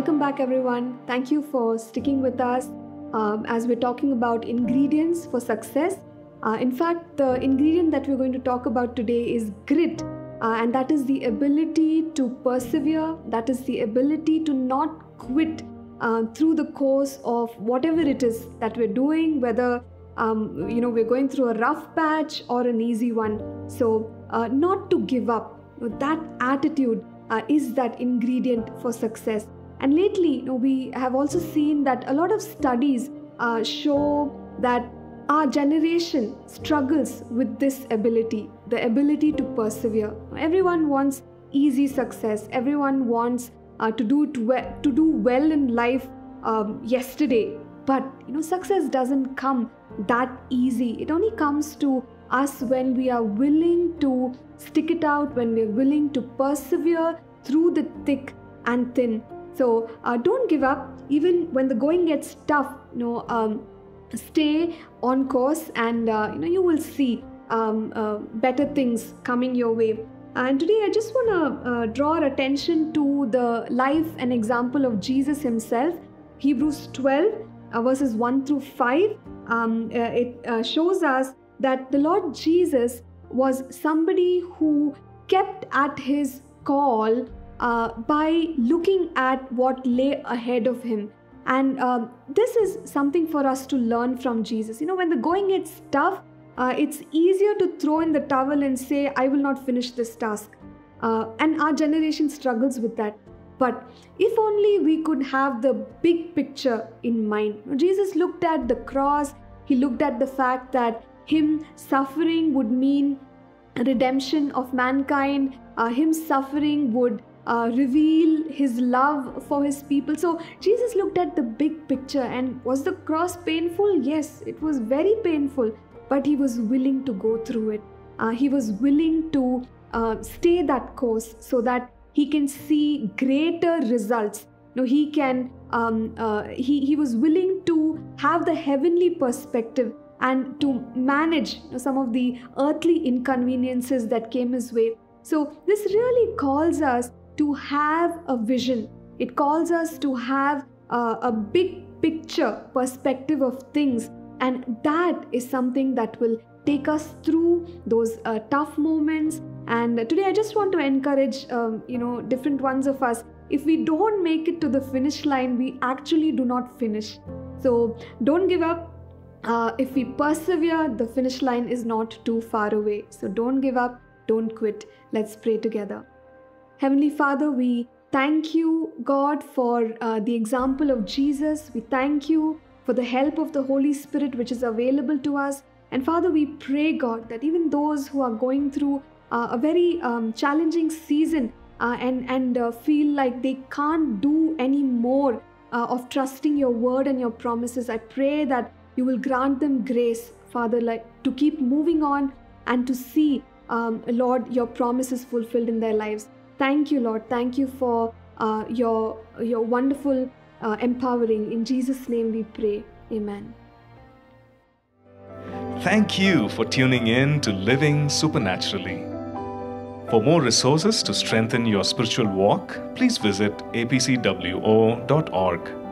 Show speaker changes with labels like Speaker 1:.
Speaker 1: welcome back everyone. Thank you for sticking with us as we're talking about ingredients for success. In fact, the ingredient that we're going to talk about today is grit, and that is the ability to persevere, that is the ability to not quit through the course of whatever it is that we're doing, whether we're going through a rough patch or an easy one. So not to give up. That attitude is that ingredient for success. And lately, we have also seen that a lot of studies show that our generation struggles with this ability, the ability to persevere. Everyone wants easy success. Everyone wants to do well in life yesterday. But success doesn't come that easy. It only comes to us when we are willing to stick it out, when we're willing to persevere through the thick and thin. So don't give up even when the going gets tough. Stay on course, and you will see better things coming your way. And today I just want to draw our attention to the life and example of Jesus himself. Hebrews 12 verses 1 through 5. It shows us that the Lord Jesus was somebody who kept at his call by looking at what lay ahead of him. And this is something for us to learn from Jesus. When the going gets tough, it's easier to throw in the towel and say, I will not finish this task. And our generation struggles with that. But if only we could have the big picture in mind. Jesus looked at the cross. He looked at the fact that him suffering would mean redemption of mankind. Him suffering would reveal his love for his people. So Jesus looked at the big picture. And was the cross painful? Yes, it was very painful. But he was willing to go through it. He was willing to stay that course so that he can see greater results. He can. He was willing to have the heavenly perspective and to manage some of the earthly inconveniences that came his way. So this really calls us to have a vision. It calls us to have a big picture perspective of things, and that is something that will take us through those tough moments. And today I just want to encourage different ones of us. If we don't make it to the finish line, we actually do not finish. So don't give up. If we persevere, the finish line is not too far away. So don't give up, don't quit. Let's pray together. Heavenly Father, we thank you, God, for the example of Jesus. We thank you for the help of the Holy Spirit which is available to us. And Father, we pray, God, that even those who are going through a very challenging season and feel like they can't do any more of trusting your word and your promises, I pray that you will grant them grace, Father, to keep moving on and to see, Lord, your promises fulfilled in their lives. Thank you, Lord. Thank you for your wonderful empowering. In Jesus' name we pray. Amen.
Speaker 2: Thank you for tuning in to Living Supernaturally. For more resources to strengthen your spiritual walk, please visit apcwo.org.